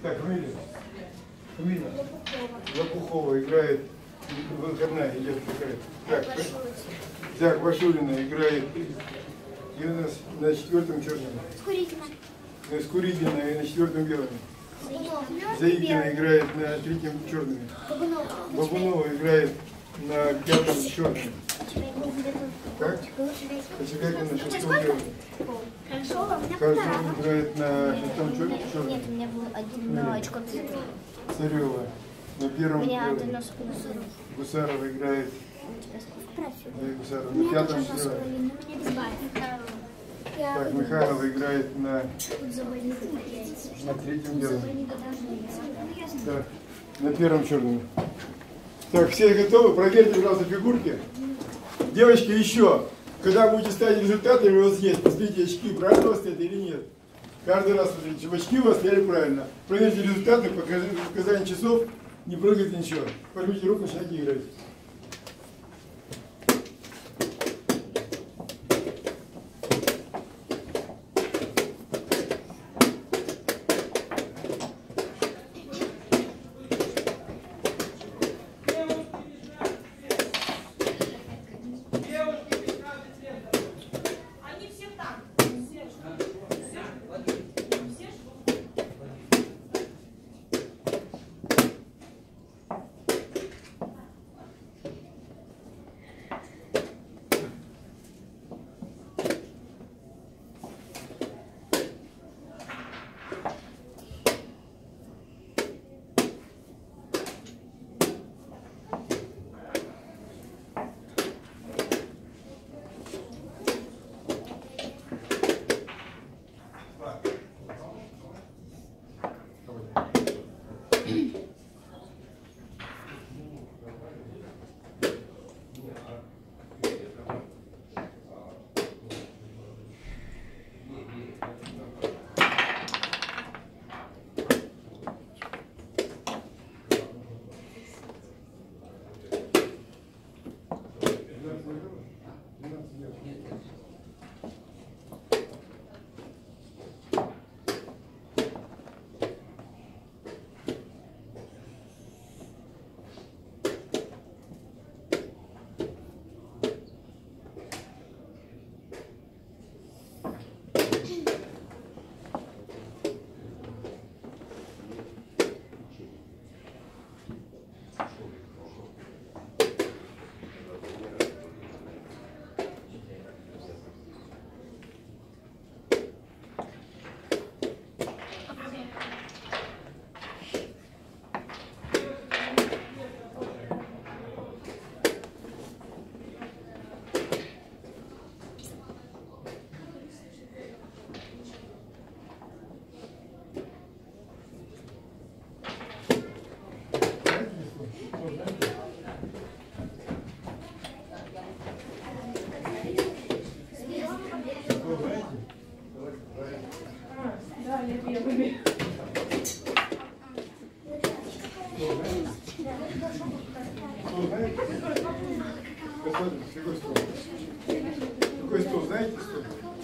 Так, фамилия. Фамилия. Лопухова играет. Выходная идет такая. Так, Вашулина играет. И у нас на 4-м черном. Скуридина и на 4-м белом. Заикина играет на 3-м черном. Бабунова играет на 5-м черном. Как? Почекайте на 6-м белом. Хазов играет на 6-м черном. Нет, у меня было одно очко. Царева на 1-м белом. Гусарова играет. Гусарова на 5-м белом. Так, Михайлова играет на 3-м белом. Так, на 1-м черном. Так, все готовы? Проверьте, пожалуйста, фигурки. Девочки, еще. Когда будете ставить результаты, у вас есть. Посмотрите, очки правильно у вас стоят или нет. Каждый раз смотрите, чтобы очки у вас стояли правильно. Проверьте результаты, показания часов, не прыгайте ничего. Поднимите руку, начинайте играть. Какой стол, знаете стол?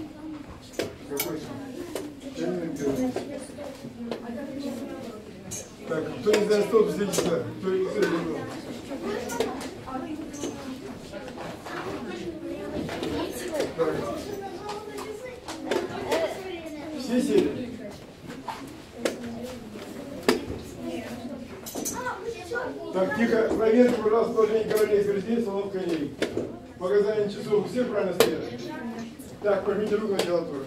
Какой стол? Так, кто не знает стол, то сидите сюда. Кто не знает стол? Все сели? Так, тихо, проверьте, пожалуйста, положение кораблей, скоростей, салонов коней. Показания часов все правильно стоят? Так, поднимите руку начала тура.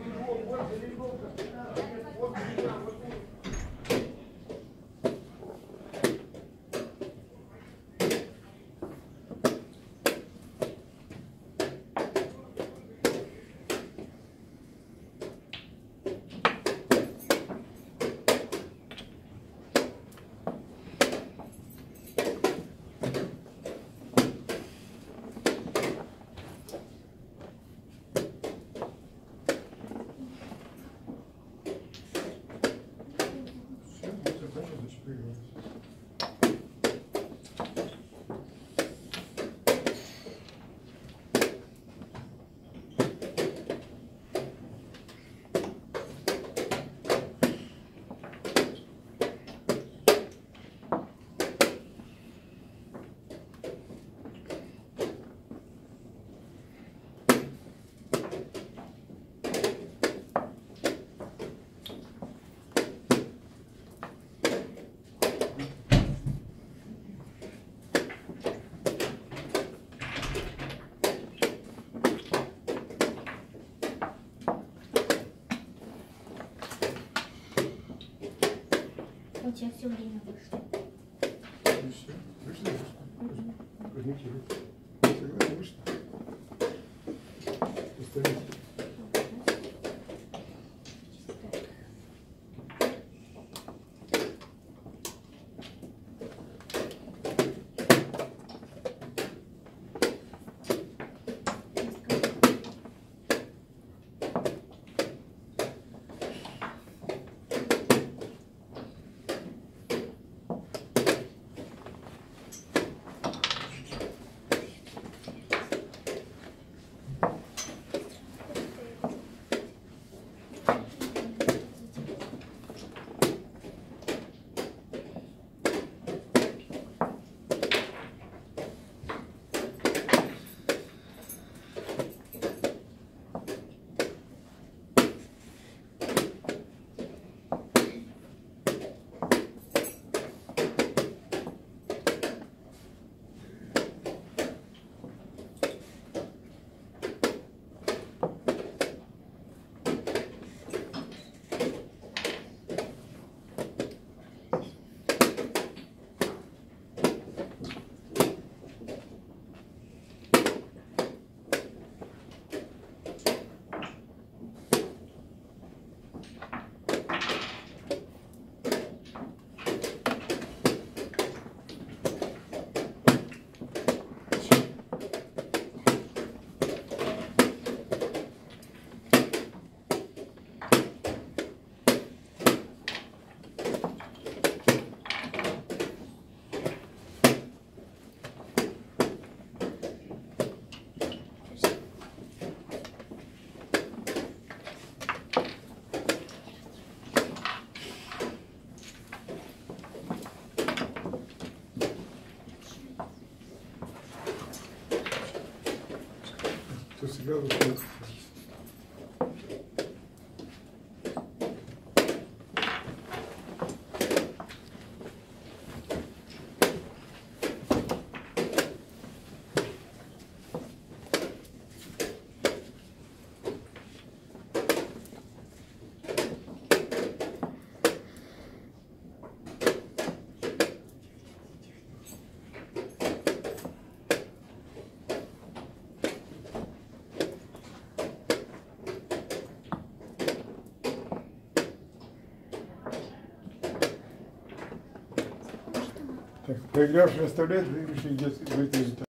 У тебя все время вышло. И все. Вышло? Комментируй. Согласен, вышло? Оставить. Кто всегда выходит. Так, проигравший оставляет, выигравший идет результат.